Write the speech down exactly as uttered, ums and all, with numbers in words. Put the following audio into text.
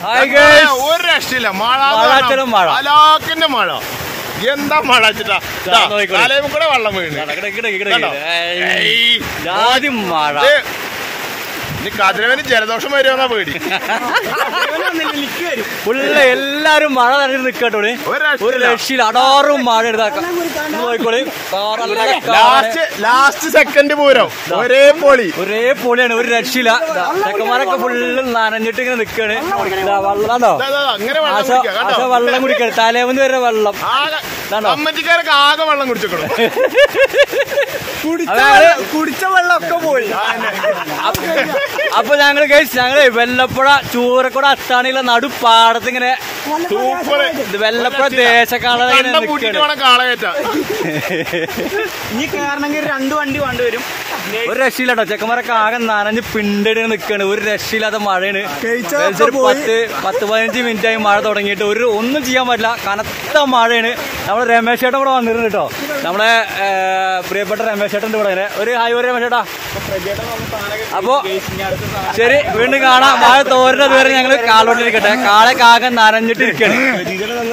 ഒരു രക്ഷയില്ല. മഴ മഴ അലാക്കിന്റെ മഴ. എന്താ മഴ വെച്ചിട്ടാ തലയും കൂടെ വെള്ളം വീണ്. മഴ ഇനി കതിരവന് ജലദോഷം വരുമെന്നാ പേടി. ഫുള്ള് എല്ലാരും മഴ നനഞ്ഞു നിക്കട്ടോ. ഒരു രക്ഷയില്ല. അടാറും മഴ എടുത്താക്കാം. ലാസ്റ്റ് സെക്കൻഡ് പൂരം ഒരേ പൊളി ഒരേ പൊളിയാണ്. ഒരു രക്ഷയില്ല. ചെക്കന്മാരൊക്കെ ഫുള്ള് നനഞ്ഞിട്ട് ഇങ്ങനെ നിക്കാണ്. വെള്ളാണോ വെള്ളം കുടിക്കണം. തലേവന്ന് വരെ വെള്ളം. കമ്മറ്റിക്കാരൊക്കെ ആകെ വെള്ളം കുടിച്ചോളൂ. കുടിച്ച വെള്ളം ഒക്കെ പോയി. അപ്പൊ ഞങ്ങള് കഴിച്ച് ഞങ്ങള് വെല്ലപ്പുഴ ചൂരക്കുട അത്താണിയിലെ നടുപ്പാടത്ത് ഇങ്ങനെ വെല്ലപ്പുഴ ദേശക്കാള ഇനി കേറണമെങ്കിൽ രണ്ട് വണ്ടി കൊണ്ടുവരും. ഒരു രക്ഷയില്ലാട്ടോ. ചെക്കന്മാരൊക്കെ ആകെ നനഞ്ഞ് പിണ്ടടി നിൽക്കാണ്. ഒരു രക്ഷയില്ലാത്ത മഴയാണ്. പത്ത് പത്ത് പതിനഞ്ച് മിനിറ്റ് ആയി മഴ തുടങ്ങിയിട്ട് ഒരു ഒന്നും ചെയ്യാൻ പറ്റില്ല. കനത്ത മഴയാണ്. നമ്മളെ രമേശ് ചേട്ടൻ കൂടെ വന്നിരുന്നു കേട്ടോ. നമ്മളെ പ്രിയപ്പെട്ട രമേശ് ചേട്ടൻ്റെ കൂടെ ഒരു ഹായ് ഒരു രമേശ് ചേട്ടാ. അപ്പൊ ശരി, വീണ്ടും കാണാം. മഴ തോരുന്നത് വരെ ഞങ്ങള് കാലോട്ടിരിക്കട്ടെ. കാളെ കാകെ നനഞ്ഞിട്ടിരിക്കാണ്.